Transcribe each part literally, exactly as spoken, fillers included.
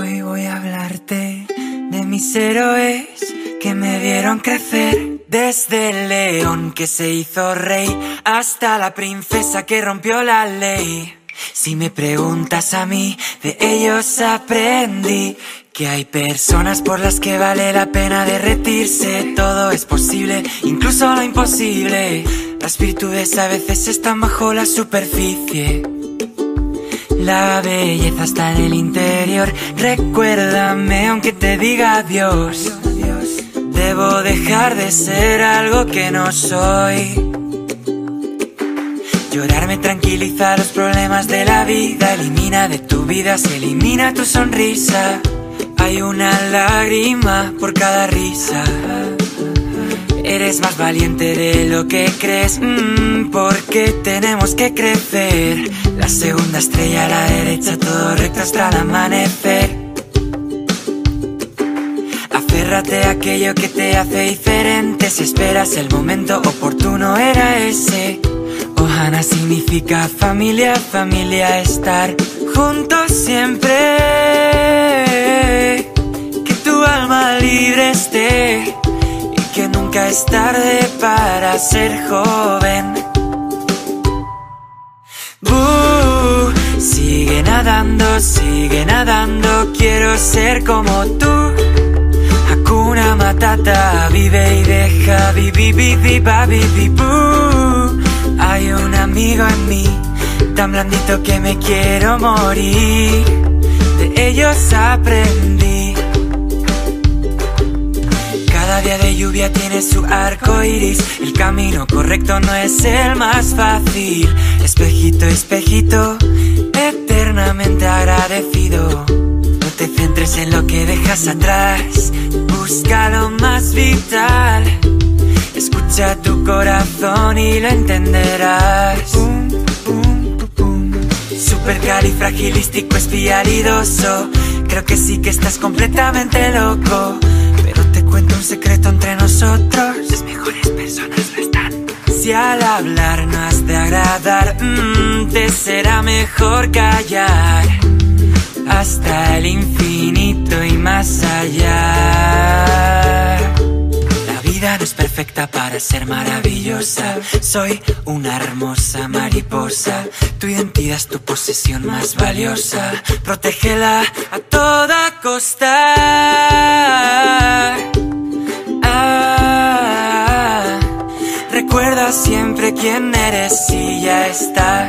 Hoy voy a hablarte de mis héroes que me vieron crecer. Desde el león que se hizo rey hasta la princesa que rompió la ley. Si me preguntas a mí, de ellos aprendí que hay personas por las que vale la pena derretirse. Todo es posible, incluso lo imposible. Las virtudes a veces están bajo la superficie. La belleza está en el interior. Recuérdame aunque te diga adiós. Debo dejar de ser algo que no soy. Llorar me tranquiliza los problemas de la vida. Elimina de tu vida, se elimina tu sonrisa. Hay una lágrima por cada risa. Eres más valiente de lo que crees, mm, porque tenemos que crecer. La segunda estrella a la derecha, todo recto hasta el amanecer. Aférrate a aquello que te hace diferente. Si esperas el momento oportuno era ese. Ohana significa familia, familia, estar juntos siempre. Que tu alma libre esté y que nunca es tarde para ser joven. Uh, sigue nadando, sigue nadando, quiero ser como tú. Hakuna Matata, vive y deja, vivi, vivi, babi, vibu. Hay un amigo en mí, tan blandito que me quiero morir. De ellos aprendí. Cada día de lluvia tiene su arco iris. El camino correcto no es el más fácil. Espejito, espejito, eternamente agradecido. No te centres en lo que dejas atrás. Busca lo más vital. Escucha tu corazón y lo entenderás. Pum, pum, pum, pum. Supercalifragilístico espialidoso. Creo que sí que estás completamente loco. Pero te cuento un secreto entre nosotros. Las mejores personas lo están. Si al hablar no has de agradar, mmm, te será mejor callar. Hasta el infinito y más allá. La vida no es perfecta para ser maravillosa. Soy una hermosa mariposa. Tu identidad es tu posesión más valiosa. Protégela a toda costa. Ah, recuerda siempre quién eres y ya está.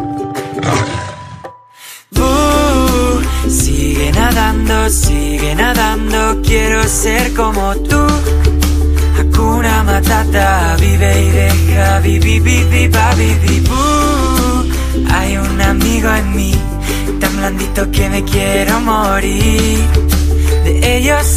Sigue nadando, sigue nadando, quiero ser como tú. Hakuna Matata, vive y deja, vivi, vivi, babi, vibu. Hay un amigo en mí, tan blandito que me quiero morir. De ellos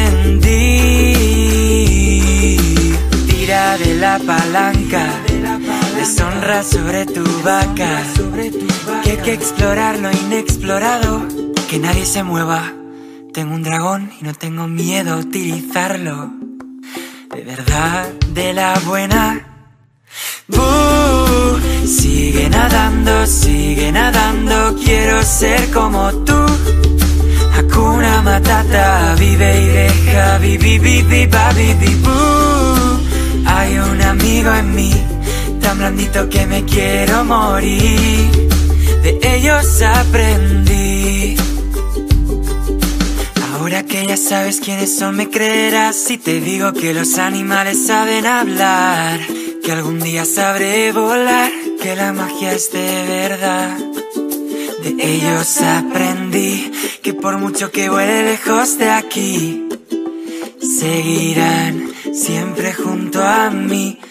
aprendí. Tira de la palanca, deshonra sobre tu vaca. Que hay que explorar lo inexplorado. Que nadie se mueva. Tengo un dragón y no tengo miedo a utilizarlo. De verdad, de la buena. Uh, sigue nadando, sigue nadando, quiero ser como tú. Hakuna Matata, vive y deja, vivi, vivi, babi, vibu. Hay un amigo en mí, tan blandito que me quiero morir. De ellos aprendí. Ahora que ya sabes quiénes son, me creerás si te digo que los animales saben hablar. Que algún día sabré volar, que la magia es de verdad. De ellos aprendí que por mucho que vuele lejos de aquí, seguirán siempre junto a mí.